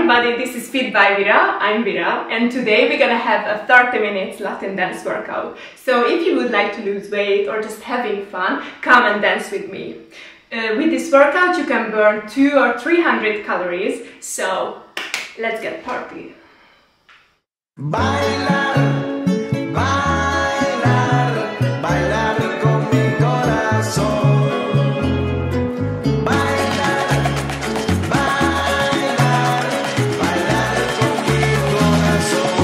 everybody, this is Fit by Vira. I'm Vira, and today we're gonna have a 30 minutes Latin dance workout. So if you would like to lose weight or just having fun, come and dance with me. With this workout you can burn 200 or 300 calories, so let's get party. Bailar, bailar, bailar con mi corazón. Bailar, bailar, bailar con mi corazón.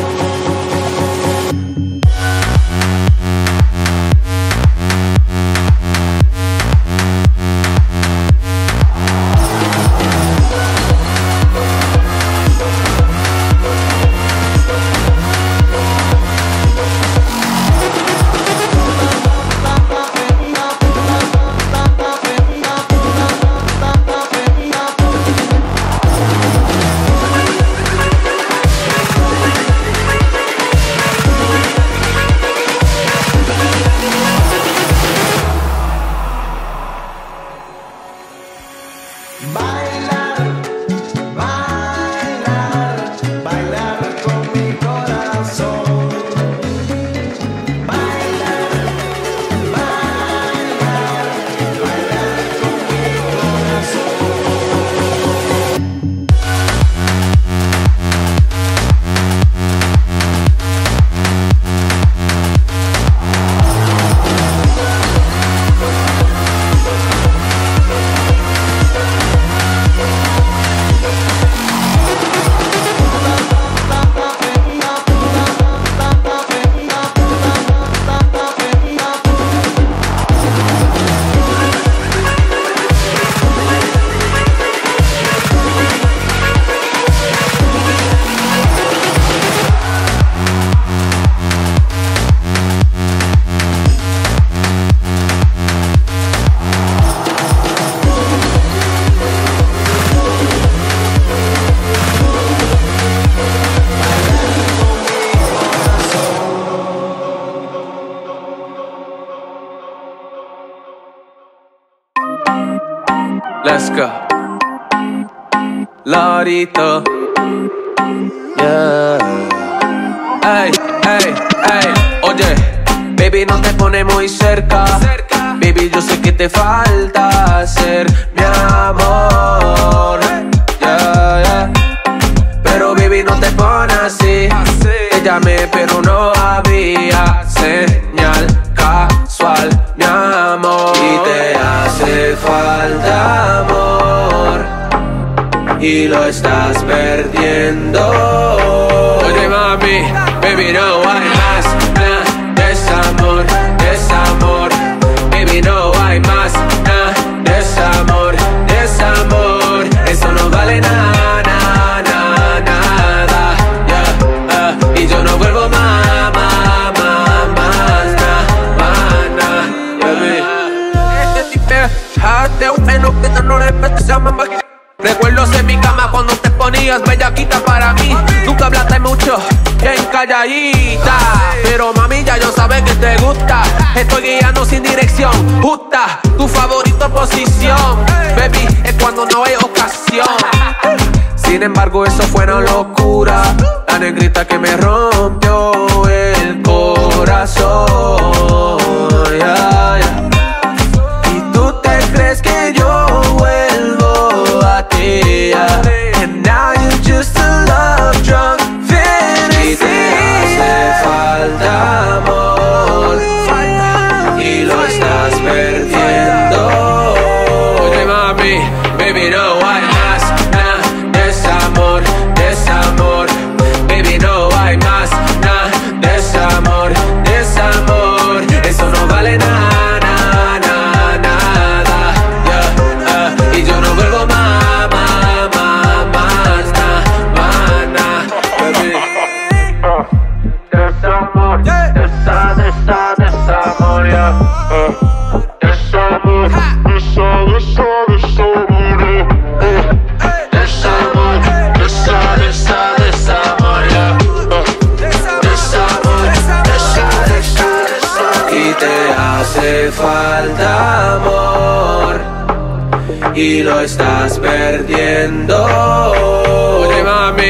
Bailar, bailar, bailar con mi corazón. Bailar, bailar, bailar con mi corazón. Let's go, Lorito. Yeah. Ey, ey, ey. Oye, baby, no te pones muy cerca. Baby, yo sé que te falta ser mi amor. Yeah, yeah. Pero baby, no te pones así. Te llamé, pero no había señal casual, mi amor. Y te hace falta amor y lo estás perdiendo. Oye mami, baby, no hay más desamor, desamor. Baby, no hay más desamor, desamor. Eso no vale nada, nada, nada. Yeah, y yo no vuelvo más, recuerdos en mi cama cuando te ponías bellaquita para mí. Nunca hablaste mucho, bien calladita. Pero mami, ya yo sabes que te gusta. Estoy guiando sin dirección justa. Tu favorita posición, baby, es cuando no hay ocasión. Sin embargo, eso fue una locura. La negrita que me rompió el corazón. Yeah, yeah. Y tú te crees que yo vuelvo a ti, yeah. And now you're just a love drunk fantasy. Y te hace falta amor y lo estás perdiendo. Oye mami, baby, no hay más desamor, desamor. Baby, no hay más desamor, desamor. Eso no vale nada. Hace falta amor y lo estás perdiendo. Oye mami,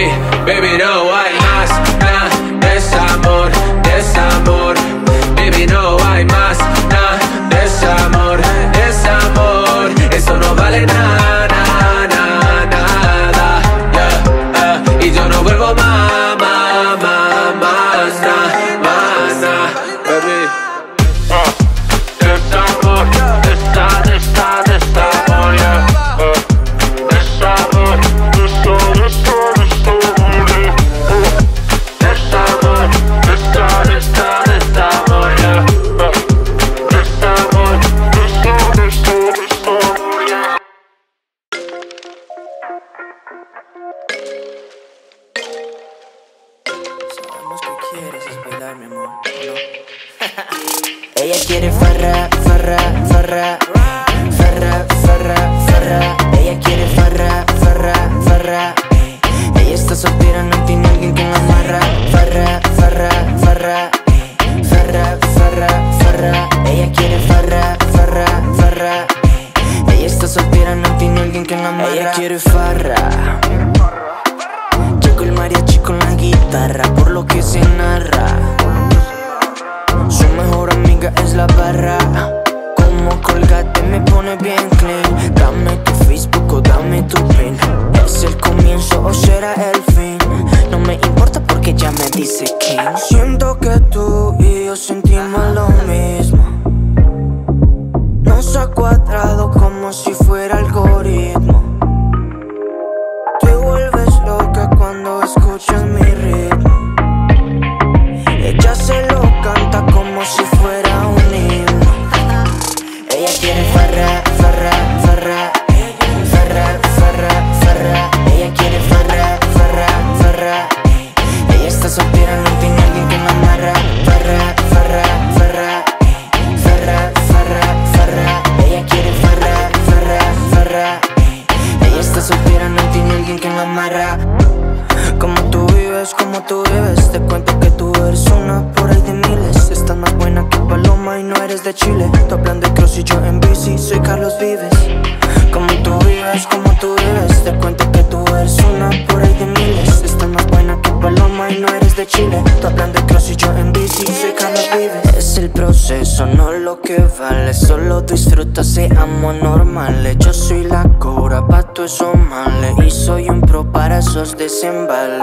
Baby, no hay más nada, desamor, desamor. Baby, no hay más nada, desamor, desamor. Eso no vale nada, nada, nada, yeah, y yo no vuelvo más, más nada, baby. Desamor, desamor, yeah. Desamor, Sabemos que quieres es bailar, mi amor, ¿no? Ella quiere farra, farra, farra, farra, farra, farra. Ella quiere farra, farra, farra. Ella está soltera, no tiene alguien que la amarra. Farra, farra, farra, farra, farra, farra. Ella quiere farra, farra, farra. Ella está soltera, no tiene alguien que la amarra. Ella quiere farra. Llegó el mariachi con la guitarra, por lo que se narra. Su mejor amiga es la barra. Como Colgate me pone bien clean. Dame tu Facebook o dame tu pin. ¿Es el comienzo o será el fin? No me importa porque ya me dice quién. Siento que tú y yo sentimos lo mismo. Nos ha cuadrado como si fuera algoritmo. Te vuelves loca cuando escuchas mi ritmo. Ella se lo canta como si fuera un himno. Ella quiere farra, farra, farra, farra, farra, farra. Ella quiere farra, farra, farra. Ella está soltera, no tiene alguien que la amarra. Farra, farra, farra, farra, farra, farra. Ella quiere farra, farra, farra. Ella está soltera, no tiene alguien que la amarra. Como tú vives, como tú vives. Te cuento que tú eres una por ahí de miles. Estás más buena que Paloma y no eres de Chile. Tú hablan de cross y yo en bici, soy Carlos Vives. Como tú vives, como tú vives. Te cuento que tú eres una por ahí de miles. Estás más buena que Paloma y no eres de Chile. Tú hablan de cross y yo en bici, soy Carlos Vives. Es el proceso, no lo que vale. Solo disfruta, seamos normales. Yo soy la cobra pa' tu esos males. Y soy un pro para esos desembales.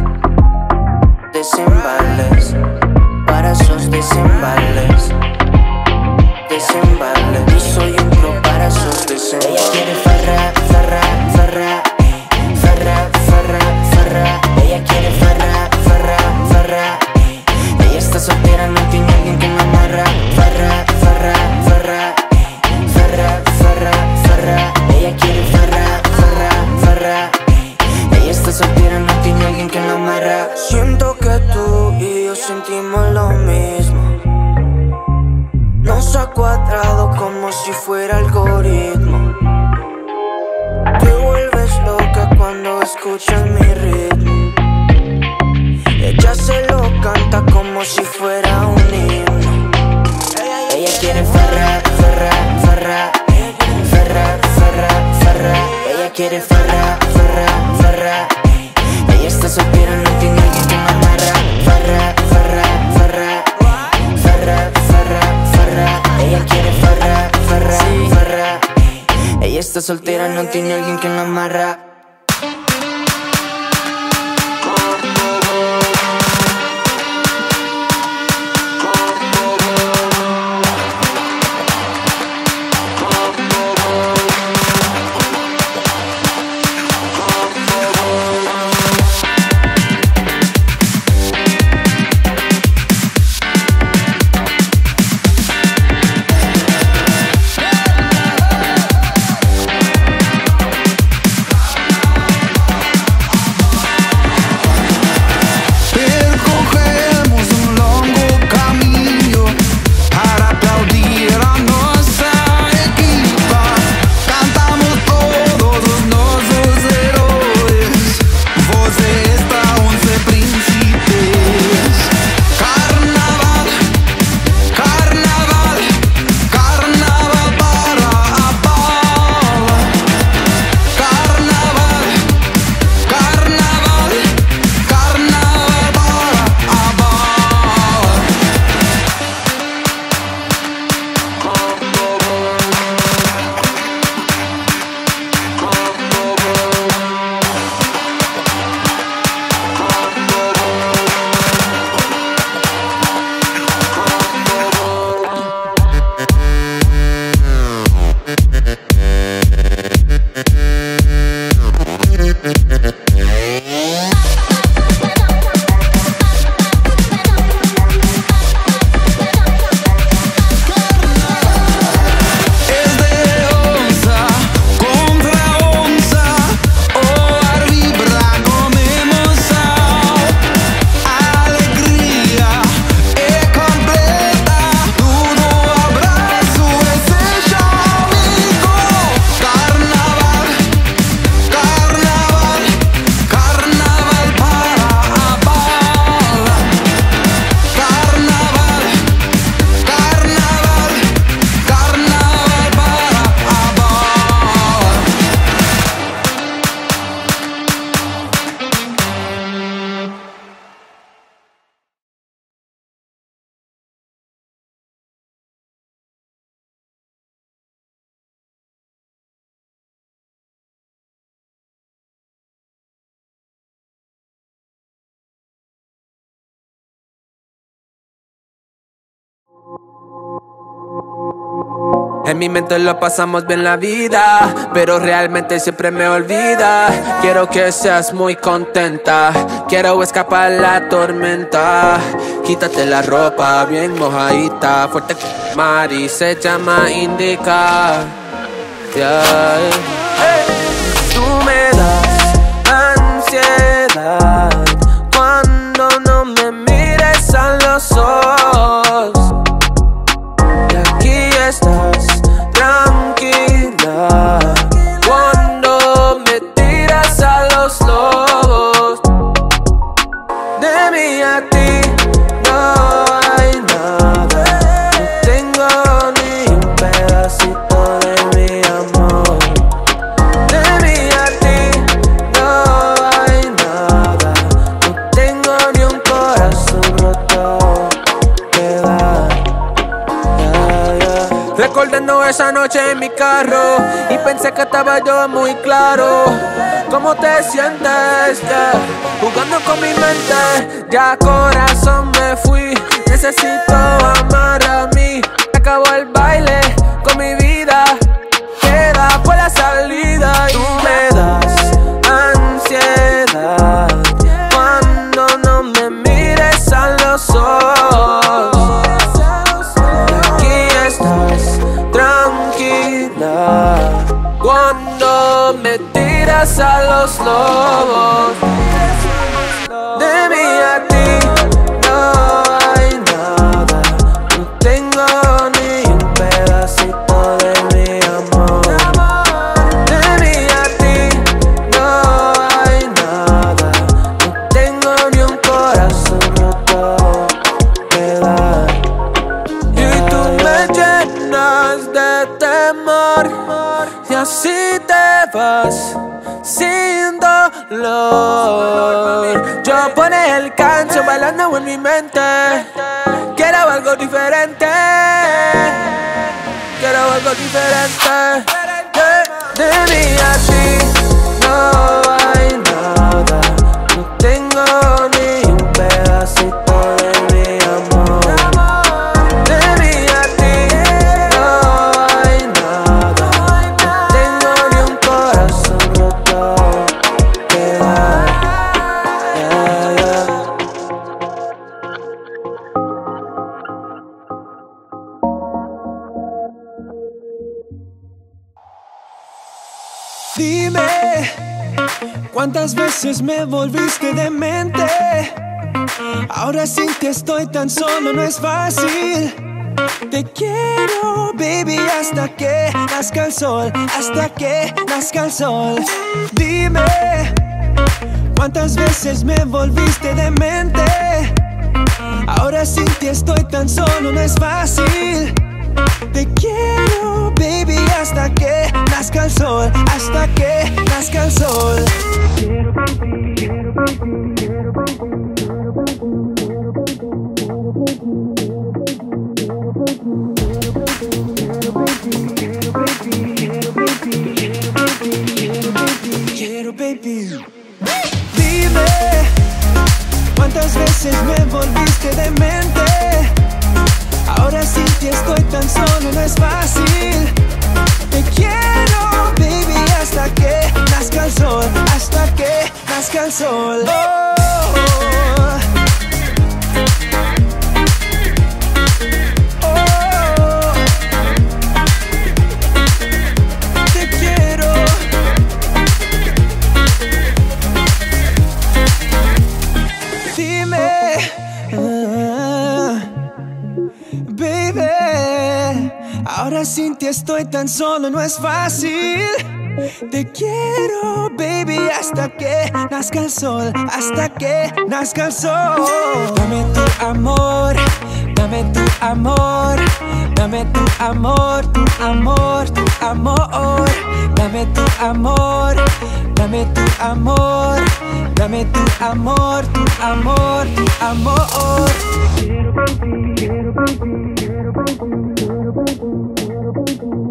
Desembales, para esos desembales. Desembales, y soy un pro para esos desembales. Ella quiere farra, farra, farra, farra, farra, farra. Ella quiere farra, farra, farra. Ella está soltera, no tiene alguien que la amarra. Farra, farra, farra, farra, farra, farra. Ella quiere farra, farra, farra. Ella está soltera, no tiene alguien que la amarra. Siento que tú y yo sentimos lo mismo. Nos ha cuadrado como si fuera algoritmo. Te vuelves loca cuando escuchas mi ritmo. Ella se lo canta como si fuera un himno. Ella quiere farra, farra, farra, farra, farra, farra. Ella quiere farra, farra, farra. Ella está soltera, no tiene alguien que la amarra. Farra, farra, farra, farra, farra, farra. Ella quiere farra, farra, farra. Ella está soltera, no tiene alguien que la amarra. En mi mente lo pasamos bien la vida, pero realmente siempre me olvida. Quiero que seas muy contenta, quiero escapar la tormenta. Quítate la ropa bien mojadita, fuerte Mari se llama Indica. Yeah. Tú me das ansiedad cuando no me mires a los ojos. Y aquí estás tranquila cuando me tiras a los lobos. De mí a ti no hay nada, no tengo ni un pedacito de mi amor. De mí a ti no hay nada, no tengo ni un corazón roto que dar. Recordando esa noche en mi carro y pensé que estaba yo muy claro. ¿Cómo te sientes? Yeah. Jugando con mi mente, ya corazón me fui. Necesito amar a mí. Acabó el baile con mi vida, queda por la salida. Y tú me das ansiedad cuando no me mires a los ojos. Cuando me tiras a los lobos. De mí a ti no hay nada, no tengo ni un pedacito de mi amor. De mí a ti no hay nada, no tengo ni un corazón roto que dar. Y tú me llenas de temor y así te vas sin dolor. Yo pone el canto bailando en mi mente. Quiero algo diferente, quiero algo diferente. De mí a ti no hay nada, no tengo ni un pedacito de mi amor. De mí a ti no hay nada, no tengo ni un corazón roto que dar. Yeah, yeah. Dime, ¿cuántas veces me volviste demente? Ahora sin ti estoy tan solo, no es fácil. Te quiero, baby, hasta que nazca el sol, hasta que nazca el sol. Dime, ¿cuántas veces me volviste demente? Ahora sin ti estoy tan solo, no es fácil. Te quiero, baby, hasta que nazca el sol, hasta que nazca el sol. Quiero, baby. Dime, ¿cuántas veces me volviste demente? Ahora sin ti estoy tan solo, no es fácil. Te quiero, baby, hasta que nazca el sol, hasta que nazca el sol. Oh. Ahora sin ti estoy tan solo, no es fácil. Te quiero, baby, hasta que nazca el sol, hasta que nazca el sol. Dame tu amor, dame tu amor, dame tu amor, tu amor, tu amor. Dame tu amor, dame tu amor, dame tu amor, tu amor, tu amor. Quiero contigo, quiero contigo, quiero contigo, quiero contigo,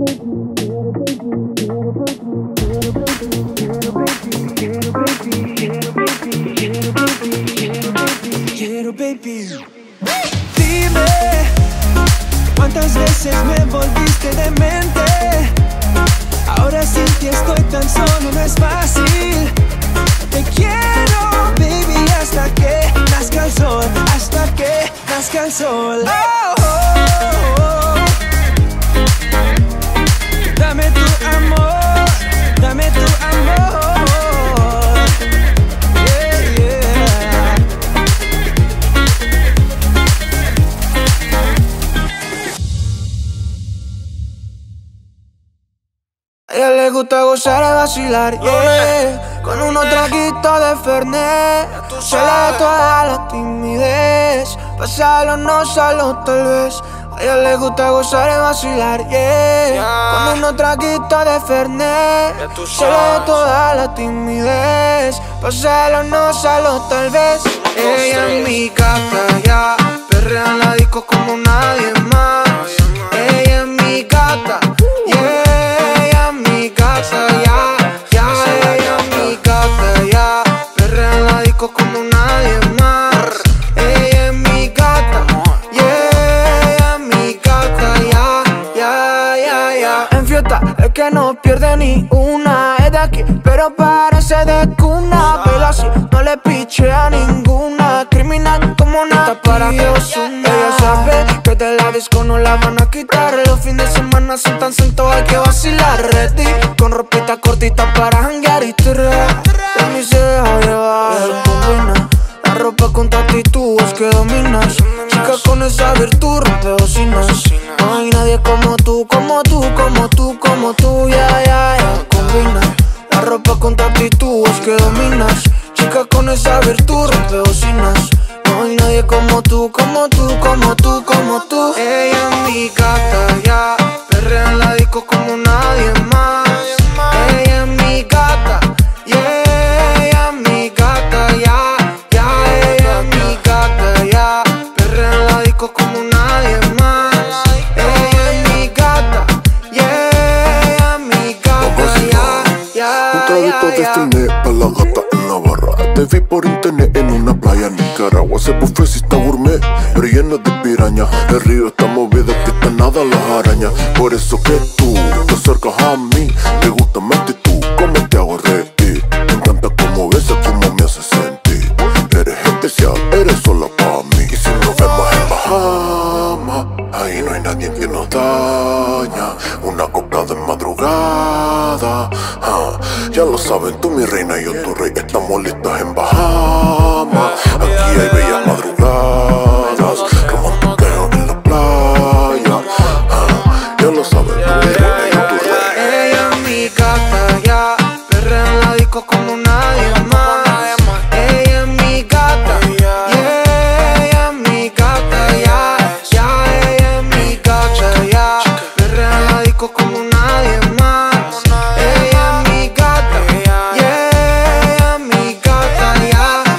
quiero baby. Dime, ¿cuántas veces me volviste demente? Ahora sin ti estoy tan solo, no es fácil. Te quiero, baby, hasta que nazca el sol, hasta que nazca el sol. Oh, oh, oh. Dame tu amor, dame tu amor. Yeah, yeah. A ella le gusta gozar y vacilar, yeah. Con unos traguitos de Fernet se le da toda la timidez. Pasarlo, no solo tal vez. A ella le gusta gozar y vacilar, yeah. Con unos traguitos de Fernet se le da toda la timidez. Pasarlo, no solo tal vez. Ella es mi gata, ya. Perrea en la disco como nadie más. Ella es mi gata, yeah. Como nadie más. Ella es mi gata, yeah, mi gata, ya. En fiesta es que no pierde ni una. Es de aquí, pero parece de cuna. Pero así no le piche a ninguna. Criminal como nada para que Ozuna. Ella sabe que de la disco no la van a quitar. Los fines de semana son tan santos, hay que vacilar. Ready, con ropita cortita para janguear y tirar. De mí se deja llevar. La ropa con tu actitud es que dominas. Chica con esa virtud rompe bocinas. No hay nadie como tú, como tú, como tú, como tú, ya. Combina. La ropa con tu actitud es que dominas. Chica con esa virtud rompe bocinas. No hay nadie como tú, como tú, como tú, como tú. Ella es mi gata, ya. Perrea en la disco como nadie más. Ella es mi gata, yeah. Como nadie más. Ella es mi gata, yeah, mi gata, ya. Un traguito de Fernet pa' la gata en la barra. Te vi por internet en una playa en Nicaragua. Ese buffet sí está gourmet, pero lleno de piraña. El río está movido, que está nada las arañas. Por eso que tú te acercas a mí. Me gusta más que tú, como te hago reír. Me encanta cómo besas, cómo me haces sentir. Eres especial, eres sola para mí. Y si nos vemos en Bahamas, ahí no hay nadie que nos daña. Una copa de madrugada, ya lo saben, tú mi reina y yo tu rey. Estamos listas en Bahamas. Aquí hay bellas madrugadas, romántico en la playa. Ya lo saben, tú mi reina y yo tu rey. Ella es mi gata, ya. Perrea en la disco como nadie más. Ella es mi gata, yeah. Ella es mi gata, ya. Ella es mi gata, ya. Perrea en la disco como nadie más. Ella es mi gata, yeah. Ella es mi gata,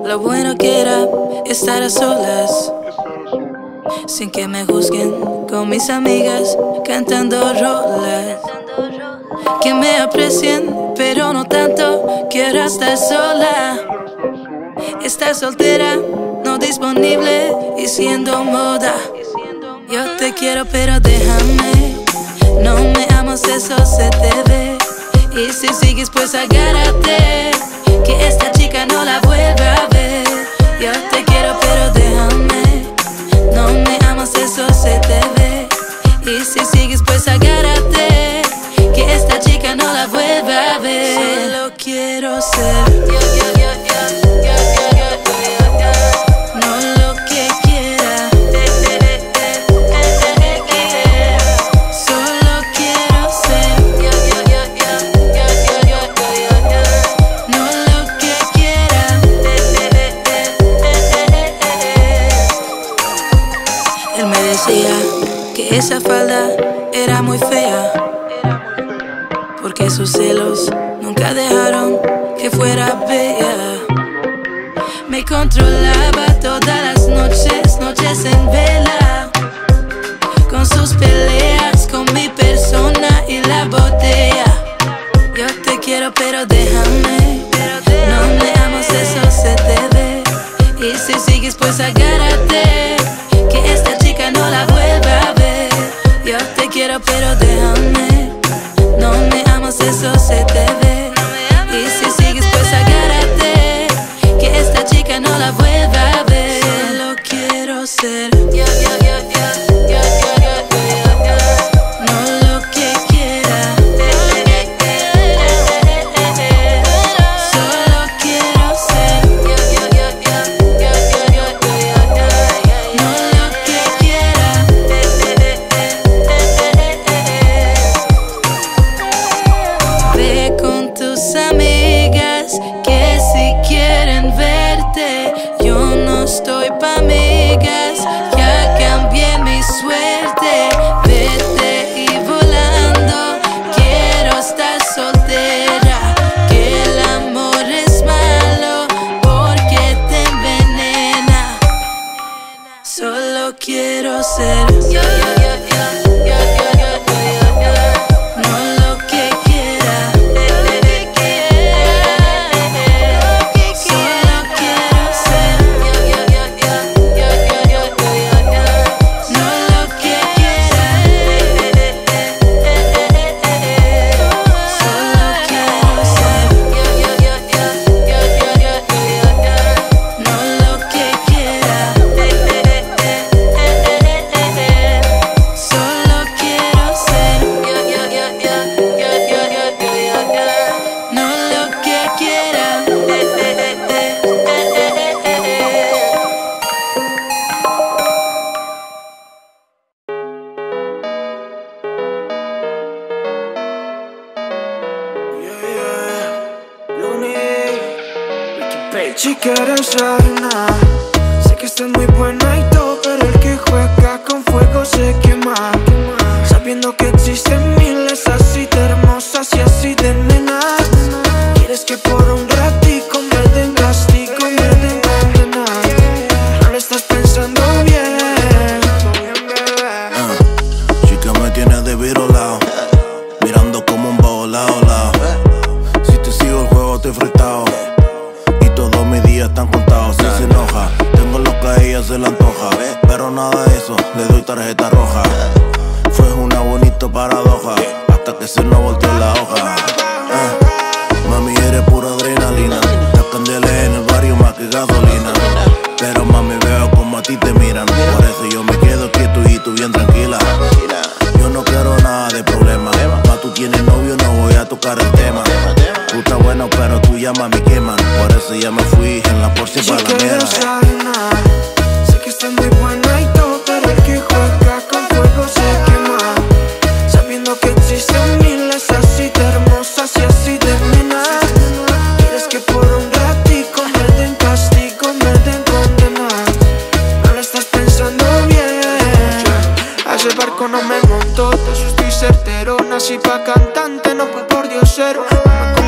Lo bueno que era estar a solas, sin que me juzguen, con mis amigas cantando rolas. Que me aprecien, pero no tanto. Quiero estar sola, estar soltera, no disponible y siendo moda. Yo te quiero pero déjame, no me amas, eso se te ve. Y si sigues pues agárrate, que esta chica no la vuelva a ver. Yo te quiero pero déjame, no me amas, eso se te ve. Y si sigues pues agárrate, que esta chica no la vuelva a ver. Solo quiero ser no lo que quiera. Solo quiero ser no lo que quiera. Él me decía que esa falda era muy fea, porque sus celos nunca dejaron que fuera bella. Me controlaba todas las noches, noches en vela, con sus peleas, con mi persona y la botella. Yo te quiero pero déjame, no me amas, eso se te ve. Y si sigues pues agárrate, que esta chica no la vuelva a ver. Yo te quiero pero déjame, no me amas, eso se te ve. Y si sigues pues agárrate, que esta chica no la vuelva a ver. Solo quiero ser no lo que quiera. Solo quiero ser no lo que quiera. Ve con tus amigas que si quieren verte, yo no estoy pa' amigas, ya cambié mi suerte. Vete y volando, quiero estar soltera, que el amor es malo porque te envenena. Solo quiero ser no lo que quiera. Solo quiero ser no lo que quiera. Solo quiero ser no lo que quiera. Solo quiero ser no lo que quiera. Chica, eres reina, sé que estás muy buena y todo, pero el que juega con fuego se quema. Sabiendo que existen miles así de hermosas y así de nenas, quieres que por un ratico me den castigo, me den condena. No lo estás pensando bien, Chica, me tienes de virolao, mirando como un bobo lao. Si te sigo el juego estoy fritado, y todos mis días están contados. Si se enoja, tengo lo que a ella se le antoja, pero nada de eso, le doy tarjeta roja. Fue una bonita paradoja, hasta que se nos volteó la hoja. Mami, eres pura adrenalina, las candelas en el barrio más que gasolina. Pero mami, veo como a ti te miran, por eso yo me quedo quieto y tú bien tranquila. Yo no quiero nada de problema, más tú tienes novio, no voy a tocar el tema. Tú estás bueno, pero tú ya mami queman, por eso ya me fui en la Porsche para la mierda. sé que estás muy buena y todo, pero el que juega con fuego se quema. Sabiendo que existen miles así de hermosas y así de nenas, quieres que por un ratico me den castigo, me den condena. No lo estás pensando bien, a ese barco no me monto, de eso estoy certero. Nací pa' cantante, no fue por diosero. No me como resto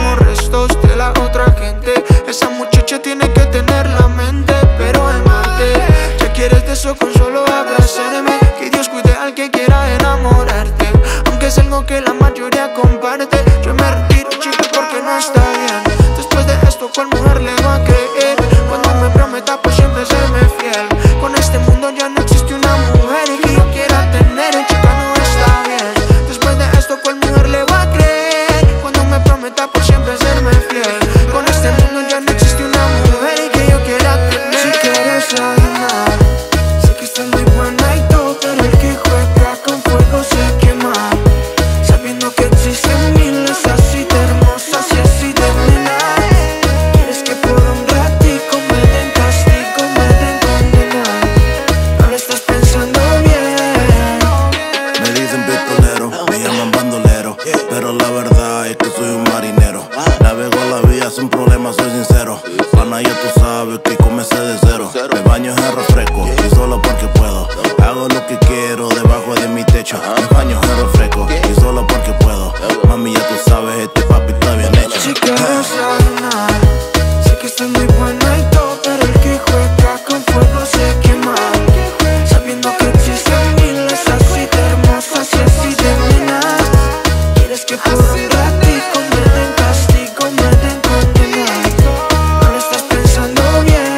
gustos de la otra gente. Esa muchacha tiene que tener la mente, pero en Marte. Ya quieres de eso con solo abrazarme. Que Dios cuide al que quiera enamorarte, aunque es algo que la mayoría comparte. Yo me retiro, chico, porque no está bien. Después de esto, ¿cuál mujer le va a creer? Cuando me prometa por siempre serme fiel. Con este mundo ya no existe una mujer y que yo quiera tener, chica, no está bien. Después de esto, ¿cuál mujer le va a creer? Cuando me prometa por siempre serme fiel. Con este mundo ya no existe una mujer y que yo quiera tener. Si quieres adivinar, sé que estás muy buena y todo, pero el que juega con fuego se quema. Sabiendo que existen miles así de hermosas y así de buenas. Quieres que por un ratico me den castigo, me den condena. Ahora estás pensando bien. Me dicen pistolero, me llaman bandolero, pero la verdad es que soy un marinero. Navego la vida sin problemas, soy sincero. Pana, ya tú sabes que comencé de cero. Me baño en refresco y solo porque puedo. Hago lo que quiero debajo de mi techo. Me baño en refresco y solo porque puedo. Mami, ya tú sabes, este papi está bien hecho. Si quieres adivinar, sé que estás muy buena y todo, pero el que juega con fuego se quema. Sabiendo que existen miles así de hermosas y así de buenas. Quieres que por un ratico me den castigo, me den condena. Ahora estás pensando bien.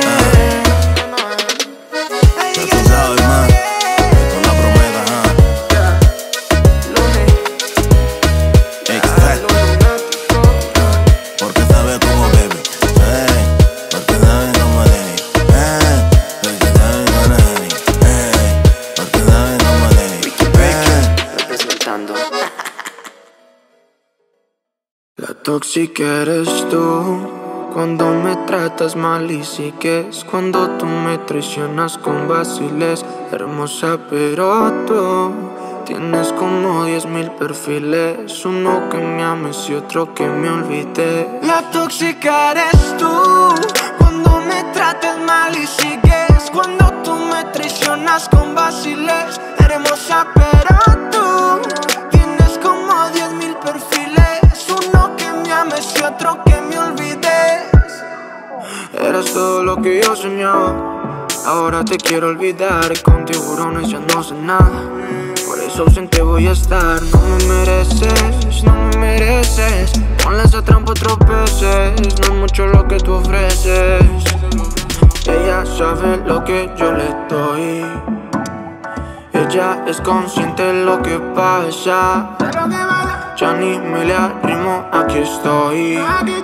Ya tú sabes, man, esto es la promesa, Exacto. Porque sabes cómo, baby. Porque sabes cómo, Denny. Porque sabes cómo, Denny. Porque sabes cómo, Denny. Representando. La tóxica eres tú, cuando me tratas mal y sigues, cuando tú me traicionas con vaciles. Hermosa, pero tú tienes como 10,000 perfiles, uno que me ames y otro que me olvide. La tóxica eres tú, cuando me tratas mal y sigues, cuando tú me traicionas con vaciles. Hermosa, pero tú tienes como 10,000 perfiles, uno que me ames y otro que me olvides. Eras todo lo que yo soñaba, ahora te quiero olvidar. Con tiburones ya no sé nada, por eso ausente voy a estar. No me mereces, no me mereces. Ponle esa trampa otras veces, no es mucho lo que tú ofreces. Ella sabe lo que yo le doy, ella es consciente de lo que pasa. Ya ni me le arrimo, aquí estoy.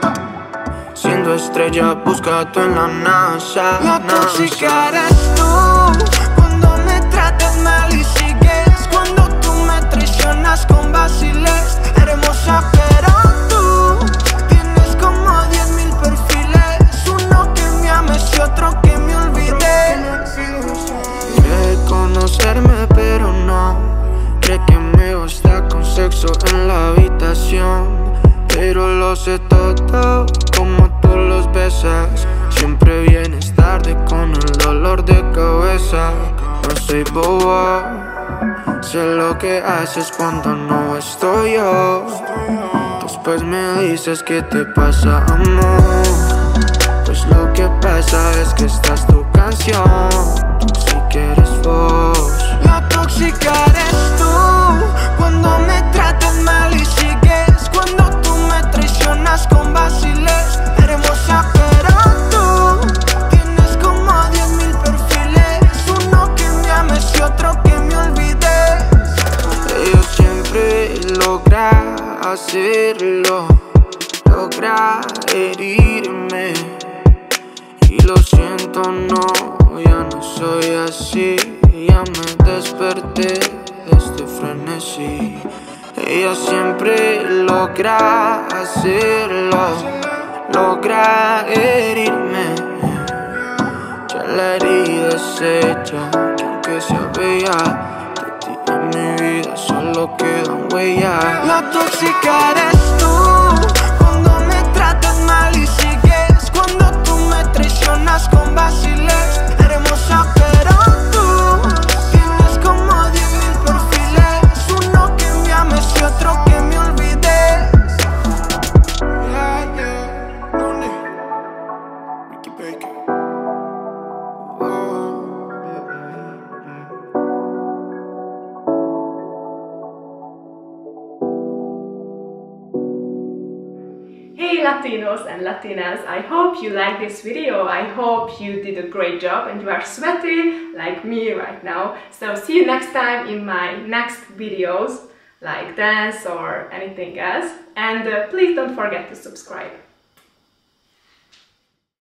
Siendo estrella, buscado en la NASA. La tóxica eres tú, cuando me tratas mal y sigues, cuando tú me traicionas con vaciles. Hermosa, pero tú tienes como 10,000 perfiles, uno que me ames y otro que me olvide. Quiere conocerme, pero no cree que me basta con sexo en la habitación. Pero lo sé todo, como tú los besas. Siempre vienes tarde con el dolor de cabeza. No soy bobo, sé lo que haces cuando no estoy yo. Después me dices que te pasa, amor. Pues lo que pasa es que esta es tu canción, tóxica eres vos. La tóxica eres tú, cuando me tratas mal y sigues, cuando tú me traicionas con vaciles. Hermosa, pero tú tienes como 10,000 perfiles, uno que me ames y otro que me olvides. Ella siempre logra hacerlo, logra herirme. Y lo siento, no, ya no soy así. Ya me desperté de este frenesí. Ella siempre logra hacerlo, logra herirme. Ya la herida es hecha, que aunque sea bella, de ti en mi vida solo quedan huellas. La tóxica eres tú, cuando me tratas mal y sigues, cuando tú me traicionas con vaciles. Hermosa, pero tú tienes como 10,000 perfiles, uno que me ames y otro que me olvides. Yeah, yeah. Hey Latinos and Latinas, I hope you like this video. I hope you did a great job and you are sweaty like me right now. So see you next time in my next videos like dance or anything else. And please don't forget to subscribe.